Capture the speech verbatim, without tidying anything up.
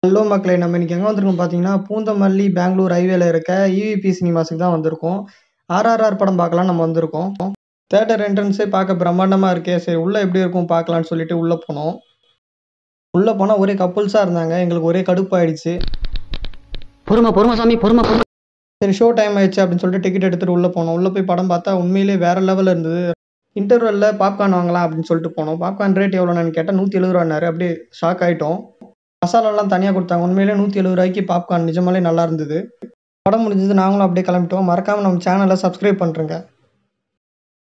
Hello மக்களே! நம்ம இன்னைக்கு எங்க வந்திருக்கோம் பார்த்தீங்கன்னா, பூந்தமல்லி பெங்களூர் ஹைவேல இருக்க ஈவிபி சினிமாஸ்க்கு தான் வந்திருக்கோம். ஆர்ஆர்ஆர் படம் பார்க்கலாம் நம்ம வந்திருக்கோம். தியேட்டர் என்ட்ரன்ஸே பார்க்க பிரம்மாண்டமா இருக்கே! சரி உள்ள எப்படி இருக்கும் பார்க்கலான்னு சொல்லிட்டு உள்ள போனோம். உள்ள போனா ஒரே கப்புல்ஸா இருந்தாங்க. எங்களுக்கு ஒரே கடுப்பாயிடுச்சு. பொறுமை பொறுமை சாமி பொறுமை பொறுமை. சரி ஷோ டைம் ஆயிடுச்சு அப்படின்னு சொல்லிட்டு டிக்கெட் எடுத்துட்டு உள்ள போனோம். உள்ள போய் படம் பார்த்தா உண்மையிலேயே வேற லெவல்ல இருந்தது. இன்டர்வல்ல பாப்கார்ன் வாங்கலாம் அப்படின்னு சொல்லிட்டு போனோம். பாப்கார்ன் ரேட் எவ்வளோன்னு கேட்டா நூத்தி எழுபது ரூபாய்னாரு. அப்படியே ஷாக் ஆயிட்டோம். மசாலாலாம் தனியா குடுத்தாங்க. உண்மையிலேயே நூத்தி எழுபது ரூபாய்க்கு பாப்கார்ன் நிஜமாலே நல்லா இருந்தது. படம் முடிஞ்சது. நாங்களும் அப்படியே கிளம்பிட்டோம். மறக்காம நம்ம சேனல சப்ஸ்கிரைப் பண்றுங்க.